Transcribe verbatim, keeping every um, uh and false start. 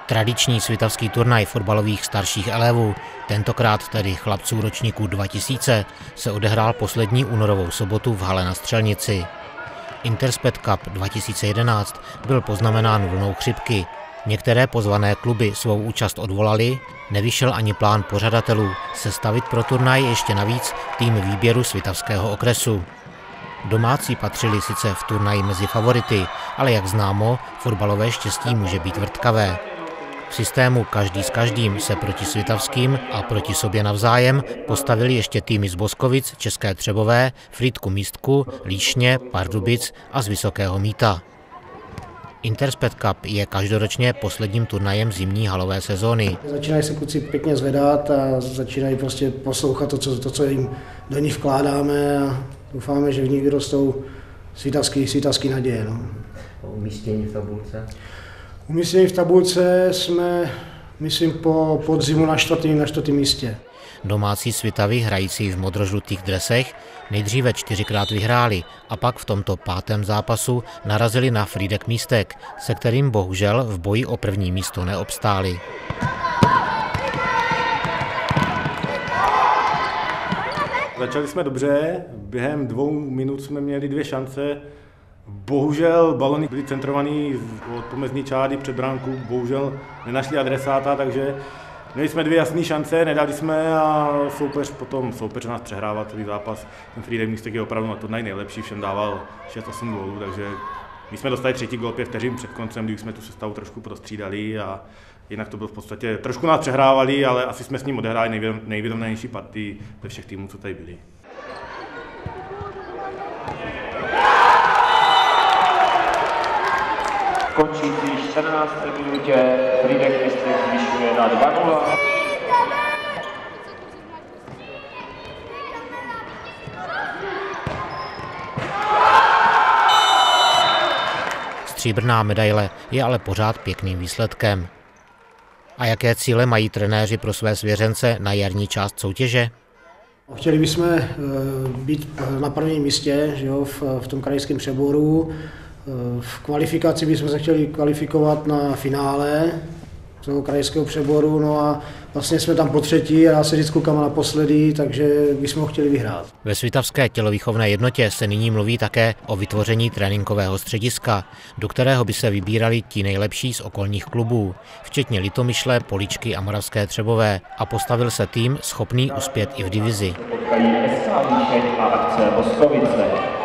Tradiční svitavský turnaj fotbalových starších elevů, tentokrát tedy chlapců ročníků dva tisíce, se odehrál poslední únorovou sobotu v hale na Střelnici. Interspet Cup dva tisíce jedenáct byl poznamenán vlnou chřipky. Některé pozvané kluby svou účast odvolali, nevyšel ani plán pořadatelů sestavit pro turnaj ještě navíc tým výběru svitavského okresu. Domácí patřili sice v turnaji mezi favority, ale jak známo, fotbalové štěstí může být vrtkavé. V systému každý s každým se proti svitavským a proti sobě navzájem postavili ještě týmy z Boskovic, České Třebové, Frýdku Místku, Líšně, Pardubic a z Vysokého Mýta. Interspet Cup je každoročně posledním turnajem zimní halové sezóny. Začínají se kluci pěkně zvedat a začínají prostě poslouchat to, co, to, co jim do nich vkládáme a doufáme, že v nich vyrostou svitavský, svitavský naděje. No. Umístění v tabulce? Umístění v tabulce jsme, myslím, po podzimu na čtvrtém na čtvrtém místě. Domácí Svitavy, hrající v modrožlutých dresech, nejdříve čtyřikrát vyhráli a pak v tomto pátém zápasu narazili na Frýdek Místek, se kterým bohužel v boji o první místo neobstáli. Začali jsme dobře, během dvou minut jsme měli dvě šance. Bohužel balony byly centrovaný od pomezní čáry před bránku, bohužel nenašli adresáta, takže měli jsme dvě jasné šance, nedali jsme a soupeř potom, soupeř nás přehrával celý zápas. Ten Frýdek Místek je opravdu na turnaj nejlepší, všem dával šest osm gólů, takže my jsme dostali třetí gól pět vteřin před koncem, když jsme tu sestavu trošku prostřídali a jinak to bylo v podstatě, trošku nás přehrávali, ale asi jsme s ním odehráli nejvyrovnanější partii ze všech týmů, co tady byli. Končící čtrnácté minutě Frýdek Místek zvyšuje na dva nula. Stříbrná medaile je ale pořád pěkným výsledkem. A jaké cíle mají trenéři pro své svěřence na jarní část soutěže? Chtěli bychom být na prvním místě, že jo, v, v tom krajském přeboru. V kvalifikaci bychom se chtěli kvalifikovat na finále toho krajského přeboru, no a vlastně jsme tam po třetí a já se vždycky koukám naposledy, takže bychom ho chtěli vyhrát. Ve svitavské tělovýchovné jednotě se nyní mluví také o vytvoření tréninkového střediska, do kterého by se vybírali ti nejlepší z okolních klubů, včetně Litomyšle, Poličky a Moravské Třebové, a postavil se tým schopný uspět i v divizi. Potkají S K Líšeň a akce Boskovice.